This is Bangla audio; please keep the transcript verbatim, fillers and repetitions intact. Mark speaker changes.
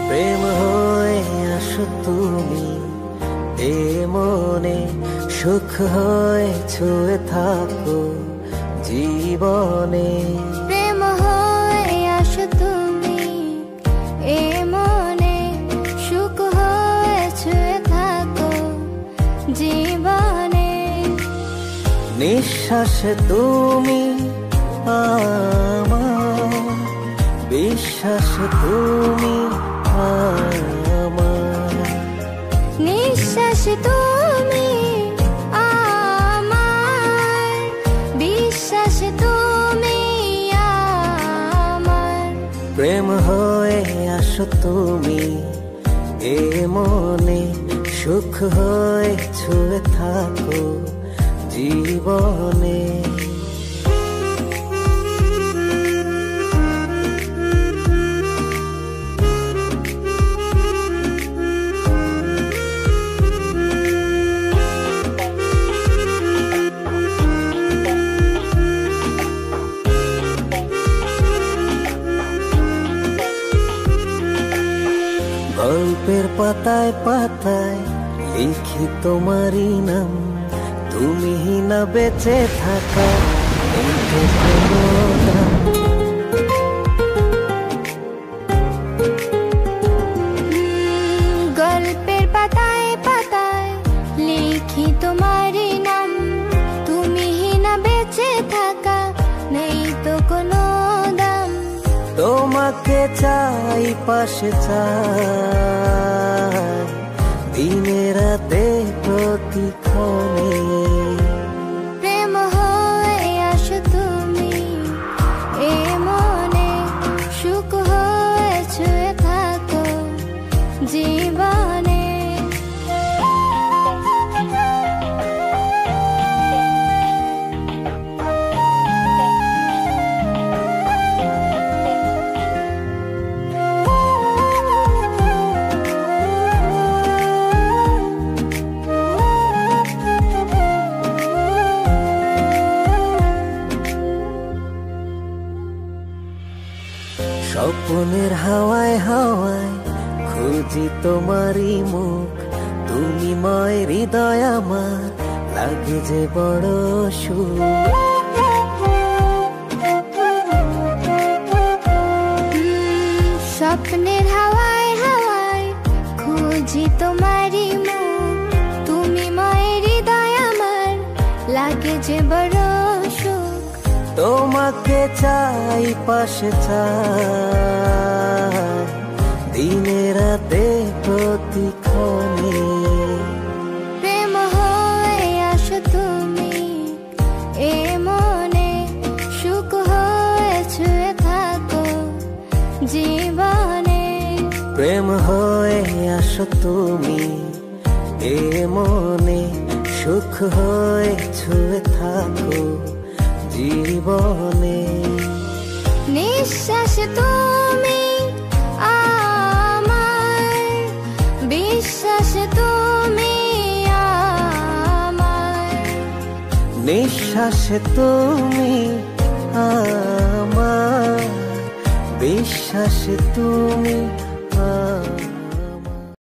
Speaker 1: প্রেম হয়ে আসো তুমি এ মনে, সুখ হয়ে ছুঁয়ে থাকো জীবনে।
Speaker 2: প্রেম হয়ে আসো তুমি এ মনে, সুখ হয়ে ছুঁয়ে থাকো জীবনে।
Speaker 1: নিঃশ্বাসে তুমি আমার, বিশ্বাসে তুমি আমার।
Speaker 2: নিঃশ্বাস তুমি আমার, বিশ্বাস তুমি আমার।
Speaker 1: প্রেম হয়ে আসো তুমি এ মনে, সুখ হয়ে ছুঁয়ে থাকো জীবনে। গল্পের পাতায় পাতায় লিখি তোমারই নাম, তুমি না বেঁচে থাকা এই যে কোনো দাম।
Speaker 2: গল্পের পাতায় পাতায় লিখি তোমারই নাম, তুমি না বেঁচে থাকা নেই তো কোনো দাম।
Speaker 1: তোমাকে চাই পাশে চাই, দিনে রাতে প্রতিক্ষণে।
Speaker 2: প্রেম হয়ে আসো তুমি এ মনে, সুখ হয়ে ছুঁয়ে থাকো জীবনে।
Speaker 1: স্বপ্নের হাওয়ায় হাওয়ায় খুঁজি তোমারই মুখ, তুমি ময় হৃদয় আমার, লাগে যে বড় সুখ।
Speaker 2: স্বপ্নের হাওয়ায় হাওয়ায় খুঁজি তোমারই মুখ, তুমি ময় হৃদয় আমার, লাগে যে বড় সুখ।
Speaker 1: তোমাকে চাই পাশে চাই, দিনে রাতে প্রতিক্ষণে।
Speaker 2: প্রেম হয়ে আসো তুমি এ মনে, সুখ হয়ে ছুঁয়ে থাকো জীবনে।
Speaker 1: প্রেম হয়ে আসো তুমি এ মনে, সুখ হয়ে ছুঁয়ে থাকো জীবনে।
Speaker 2: নিঃশ্বাস তুমি আমার, বিশ্বাস তুমি আমার।
Speaker 1: নিঃশ্বাসে তুমি আমার, বিশ্বাসে তুমি আমার।